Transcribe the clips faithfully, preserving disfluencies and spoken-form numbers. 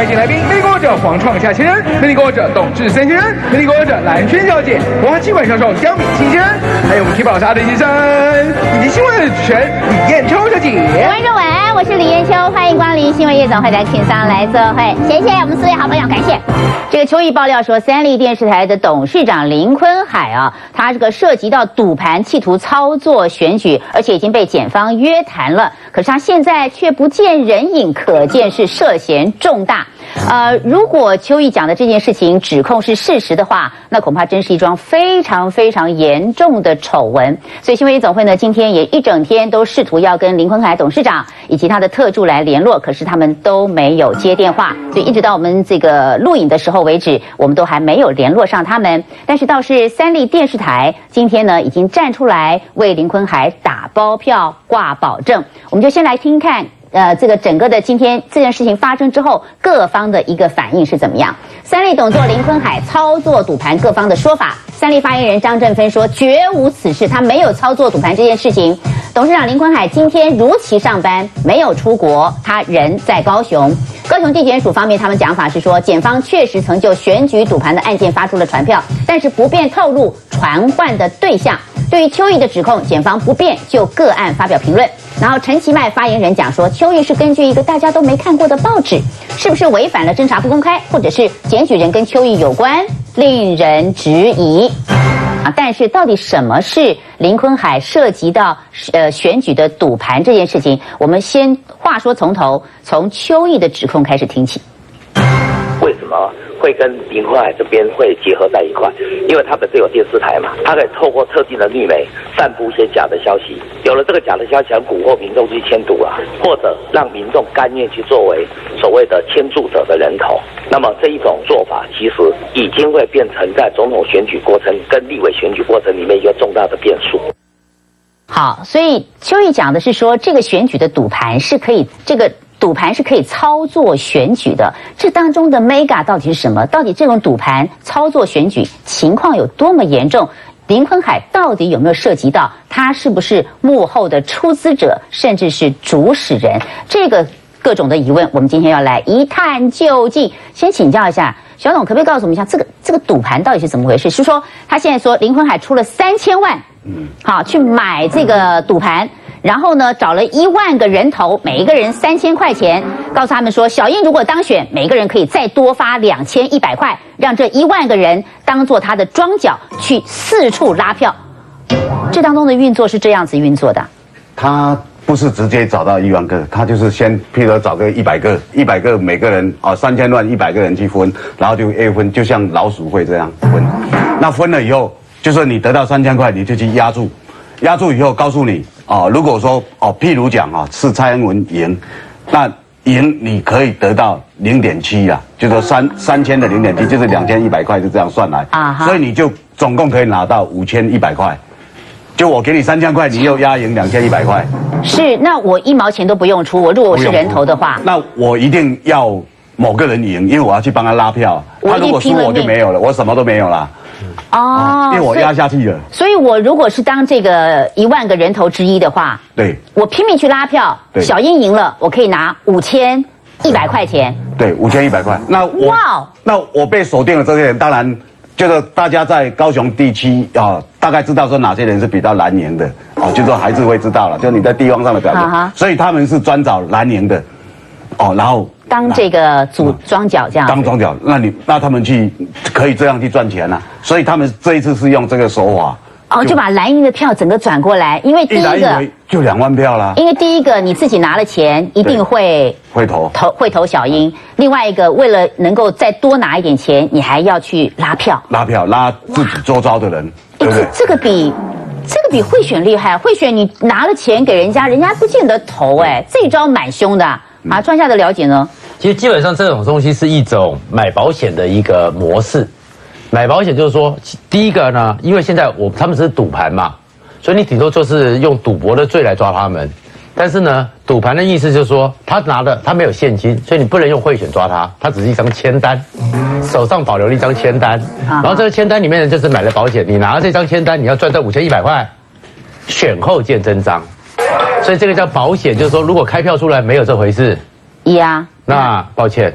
欢迎来宾，美丽国者黄创夏先生，美丽国者董志森先生，美丽国者蓝轩小姐，文化气管销售江敏清先生，还有我们体保沙的先生，以及新闻的主持人李艳秋小姐。 观众晚安，我是李艳秋，欢迎光临新闻夜总会的请上来做会，谢谢我们四位好朋友，感谢。这个秋意爆料说，三立电视台的董事长林坤海啊，他这个涉及到赌盘，企图操作选举，而且已经被检方约谈了。可是他现在却不见人影，可见是涉嫌重大。呃，如果秋意讲的这件事情指控是事实的话，那恐怕真是一桩非常非常严重的丑闻。所以新闻夜总会呢，今天也一整天都试图要跟林坤海董事长以及他的特助来联络，可是他们都没有接电话，所以一直到我们这个录影的时候为止，我们都还没有联络上他们。但是倒是三立电视台今天呢，已经站出来为林坤海打包票、挂保证。我们就先来听看。呃，这个整个的今天这件事情发生之后，各方的一个反应是怎么样？三立董座林坤海操作赌盘，各方的说法。三立发言人张振芬说，绝无此事，他没有操作赌盘这件事情。董事长林坤海今天如期上班，没有出国，他人在高雄。高雄地检署方面，他们讲法是说，检方确实曾就选举赌盘的案件发出了传票，但是不便透露传唤的对象。对于邱毅的指控，检方不便就个案发表评论。然后陈其迈发言人讲说，邱毅是根据一个大家都没看过的报纸，是不是违反了侦查不公开，或者是检举人跟邱毅有关，令人质疑。啊，但是到底什么是林坤海涉及到呃选举的赌盘这件事情，我们先话说从头，从邱毅的指控开始听起。 为什么会跟林坤海这边会结合在一块？因为他本身有电视台嘛，他可以透过特定的绿媒散布一些假的消息，有了这个假的消息，蛊惑民众去签赌啊，或者让民众甘愿去作为所谓的签注者的人头。那么这一种做法，其实已经会变成在总统选举过程跟立委选举过程里面一个重大的变数。 好，所以邱毅讲的是说，这个选举的赌盘是可以这个。赌盘是可以操作选举的，这当中的 mega 到底是什么？到底这种赌盘操作选举情况有多么严重？林坤海到底有没有涉及到？他是不是幕后的出资者，甚至是主使人？这个各种的疑问，我们今天要来一探究竟。先请教一下小董，可不可以告诉我们一下，这个这个赌盘到底是怎么回事？是说他现在说林坤海出了三千万，嗯，好去买这个赌盘。然后呢，找了一万个人头，每一个人三千块钱，告诉他们说，小英如果当选，每个人可以再多发两千一百块，让这一万个人当做他的庄脚，去四处拉票。这当中的运作是这样子运作的。 他不是直接找到一万个，他就是先，譬如找个一百个，一百个每个人啊三千万，一百个人去分，然后就 A 分，就像老鼠会这样分。那分了以后，就是你得到三千块，你就去压注，压注以后告诉你。哦，如果说哦，譬如讲啊，是蔡英文赢，那赢你可以得到零点七啦，就说三三千的零点七就是两千一百块，就这样算来啊，所以你就总共可以拿到五千一百块。就我给你三千块，你又压赢两千一百块。 是，那我一毛钱都不用出，我如果我是人头的话， 那我一定要某个人赢，因为我要去帮他拉票。他如果输我就没有了，我什么都没有了。哦，因为我压下去了， 所以我如果是当这个一万个人头之一的话， 对， 我拼命去拉票，小英赢了，我可以拿五千一百块钱， 对，五千一百块。那我，哇，那我被锁定了这些人，当然就是大家在高雄地区啊，大概知道说哪些人是比较蓝营的，哦，就说还是会知道了，就你在地方上的表现，所以他们是专找蓝营的，哦，然后。 当这个组庄脚这样， 当庄脚，那你那他们去可以这样去赚钱啊，所以他们这一次是用这个手法， 哦，就把蓝营的票整个转过来，因为第一个就两万票啦， 因为第一个你自己拿了钱，一定会会投投会投小英，另外一个为了能够再多拿一点钱，你还要去拉票， 拉票拉自己周遭的人，对不对？ 这个比这个比贿选厉害，贿选你拿了钱给人家，人家不见得投，哎，这招蛮凶的啊，专家的了解呢？ 其实基本上这种东西是一种买保险的一个模式。买保险就是说，第一个呢，因为现在我他们只是赌盘嘛，所以你顶多就是用赌博的罪来抓他们。但是呢，赌盘的意思就是说，他拿的他没有现金，所以你不能用贿选抓他，他只是一张签单，手上保留了一张签单，然后这个签单里面呢就是买了保险，你拿了这张签单，你要赚这五千一百块，选后见真章，所以这个叫保险，就是说如果开票出来没有这回事。 呀， 那抱歉，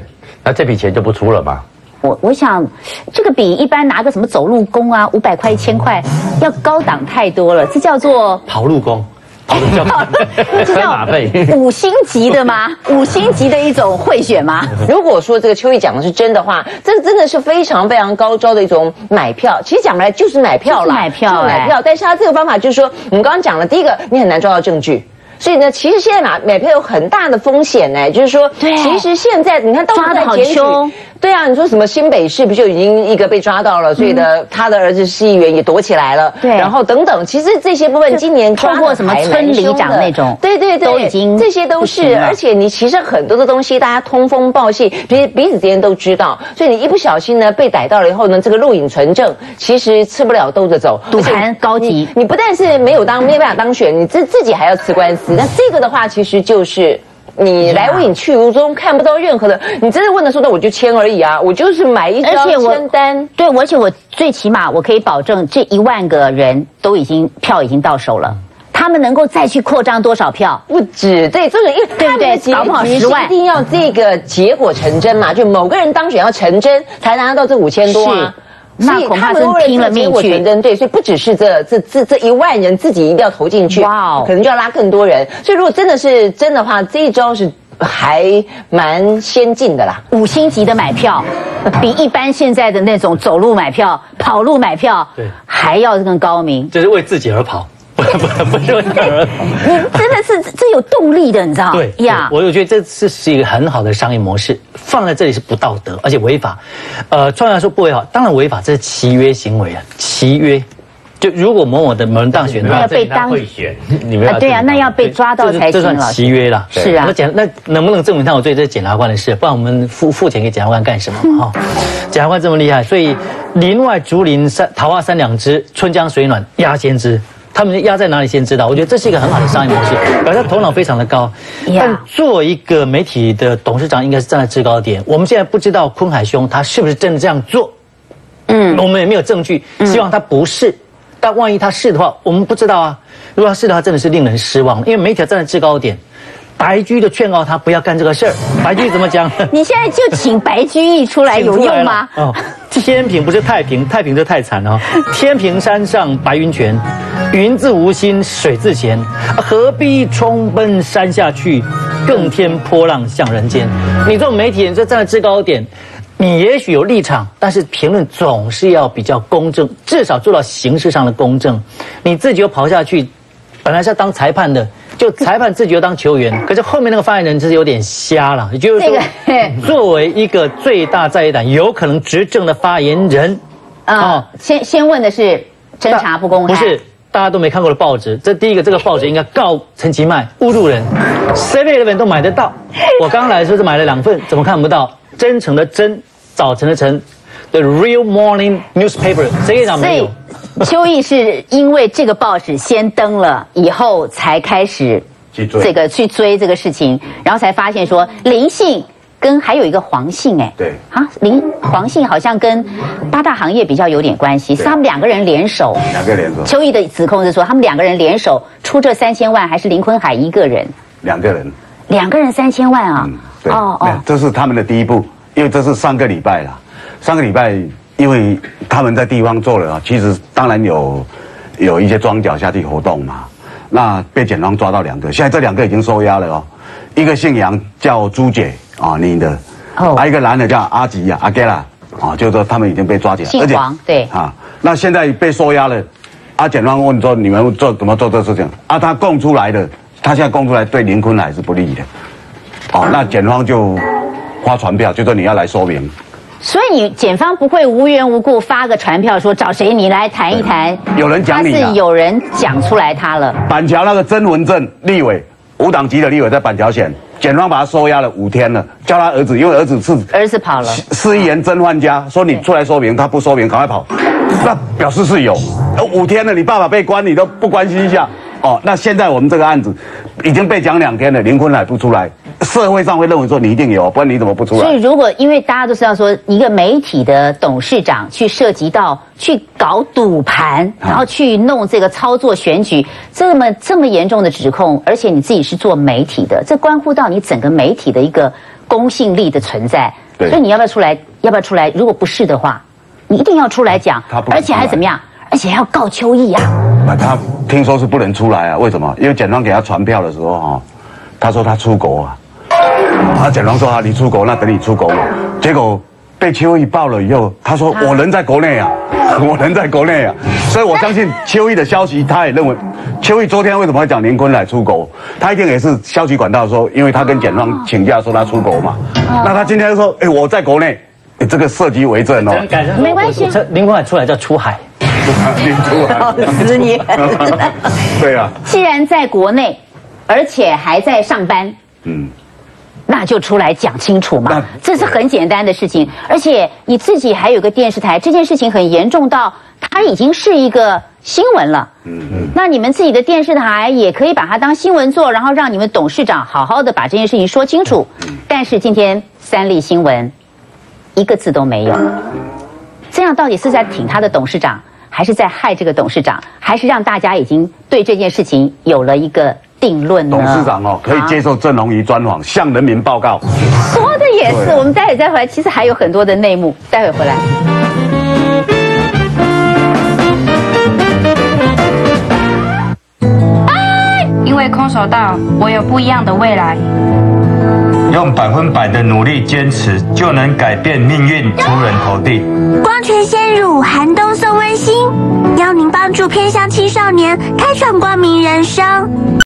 那这笔钱就不出了嘛？ 我我想，这个比一般拿个什么走路工啊，五百块、一千块，要高档太多了。这叫做跑路工。 这叫五星级的吗？五星级的一种贿选吗？ 如果说这个秋意讲的是真的话，这真的是非常非常高招的一种买票。其实讲来就是买票啦， 买票， 买票。但是他这个方法就是说，我们刚刚讲了，第一个你很难抓到证据。所以呢，其实现在买买票有很大的风险呢，就是说，其实现在你看到处在检举，对啊，你说什么新北市不就已经一个被抓到了，所以呢，他的儿子市议员也躲起来了，对，然后等等，其实这些部分今年抓过什么村里长那种， 对对对， 都已经这些都是，而且你其实很多的东西大家通风报信，彼彼此之间都知道，所以你一不小心呢被逮到了以后呢，这个录影存证，其实吃不了兜着走， 赌盘高级， 你不但是没有当没有办法当选，你自自己还要吃官司。那这个的话，其实就是你来无影去无踪，看不到任何的。你真的问的说，那我就签而已啊，我就是买一张签单。 对，而且我最起码我可以保证，这一万个人都已经票已经到手了。他们能够再去扩张多少票？ 不止，对，这个因为对不对？搞不好十万， 一定要这个结果成真嘛，就某个人当选要成真，才拿到这五千多啊。 那恐怕是拼了命去， 对，所以不只是这这这这一万人自己一定要投进去，哇，可能就要拉更多人。所以如果真的是真的话，这一招是还蛮先进的啦。 五星级的买票，比一般现在的那种走路买票、跑路买票，对，还要更高明。 这是为自己而跑。不不不是为他而跑， 你真的是这有动力的，你知道？ 对呀，我我觉得这是是一个很好的商业模式，放在这里是不道德，而且违法。呃，创来说不违法，当然违法，这是契约行为啊，契约。就如果某某的某人当选， 那要被当选，你们啊，对啊，那要被抓到才行了。 这算契约啦， 是啊。 那检那能不能证明他有罪？这是检察官的事，不然我们付付钱给检察官干什么？哈，检察官这么厉害，所以林外竹林三桃花三两枝，春江水暖鸭先知。他们压在哪里先知道？我觉得这是一个很好的商业模式，表示头脑非常的高。但做一个媒体的董事长，应该是站在制高点。我们现在不知道昆海兄他是不是真的这样做，嗯，我们也没有证据，希望他不是。但万一他是的话，我们不知道啊。如果他是的话，真的是令人失望，因为媒体站在制高点。白居易就劝告他不要干这个事儿。白居易怎么讲？ 你现在就请白居易出来有用吗？ 哦，天平不是太平，太平就太惨了。天平山上白云泉，云自无心水自闲，何必冲奔山下去？更添波浪向人间。你这种媒体人就站在制高点，你也许有立场，但是评论总是要比较公正，至少做到形式上的公正。你自己又跑下去，本来是要当裁判的。就裁判自己又当球员，可是后面那个发言人就是有点瞎了。也就是说，作为一个最大在野党有可能执政的发言人， 啊，先先问的是侦查不公开， 不是大家都没看过的报纸。这第一个，这个报纸应该告陈其迈侮辱人 ，seven eleven 都买得到。我刚来的时候是买了两份，怎么看不到？真诚的真，早晨的晨 ，The Real Morning Newspaper， 谁也讲没有。 邱毅是因为这个报纸先登了，以后才开始这个去追这个事情，然后才发现说林姓跟还有一个黄姓，哎， 对啊，林黄姓好像跟八大行业比较有点关系，是他们两个人联手， 两个联手。 邱毅的指控是说他们两个人联手出这三千万，还是林坤海一个人？ 两个人， 两个人三千万啊？ 嗯，对，哦哦，这是他们的第一步，因为这是上个礼拜啦，上个礼拜。因为他们在地方做了啊，其实当然有有一些庄脚下去活动嘛，那被检方抓到两个，现在这两个已经收押了哦，一个姓杨叫朱姐啊，女的，哦，还有一个男的叫阿吉呀，阿吉啦，啊，就是说他们已经被抓起来， 姓黄，对，啊， 那现在被收押了，啊，检方问说你们做怎么做这事情？啊，他供出来的，他现在供出来对林坤海是不利的，哦，那检方就发传票，就说你要来说明。 所以你检方不会无缘无故发个传票说找谁你来谈一谈， 有人讲你， 他是有人讲出来他了。 板桥那个曾文正立委，无党籍的立委在板桥县，检方把他收押了五天了，叫他儿子，因为儿子是儿子跑了， 市议员曾焕嘉说你出来说明，他不说明，赶快跑，那表示是有，五天了，你爸爸被关，你都不关心一下。哦，那现在我们这个案子已经被讲两天了，林坤海不出来，社会上会认为说你一定有，不然你怎么不出来？ 所以如果因为大家都知道说，一个媒体的董事长去涉及到去搞赌盘，然后去弄这个操作选举，这么这么严重的指控，而且你自己是做媒体的，这关乎到你整个媒体的一个公信力的存在。 对。 所以你要不要出来？要不要出来？如果不是的话，你一定要出来讲，而且还怎么样？而且还要告邱毅啊！ 那他听说是不能出来啊？为什么？因为检方给他传票的时候哈，他说他出国啊，他检方说啊，你出国那等你出国嘛。结果被邱毅爆了以后，他说我人在国内啊，我人在国内啊，所以我相信邱毅的消息，他也认为邱毅昨天为什么会讲林坤来出国，他一定也是消息管道说，因为他跟检方请假说他出国嘛，那他今天说，哎，我在国内，哎，这个涉及为证哦， 没关系， 林坤海出来叫出海。 笑死你！ 对啊， 既然在国内，而且还在上班，嗯，那就出来讲清楚嘛，这是很简单的事情。而且你自己还有个电视台，这件事情很严重到它已经是一个新闻了。嗯嗯，那你们自己的电视台也可以把它当新闻做，然后让你们董事长好好的把这件事情说清楚。但是今天三立新闻一个字都没有，这样到底是在挺他的董事长？还是在害这个董事长，还是让大家已经对这件事情有了一个定论呢？ 董事长哦，可以接受郑红怡专访，向人民报告。 说的也是，我们待会再回来，其实还有很多的内幕，待会回来。 因为空手道，我有不一样的未来。 用百分百的努力坚持，就能改变命运，出人头地。 光泉鲜乳，寒冬送温馨，邀您帮助偏乡青少年开创光明人生。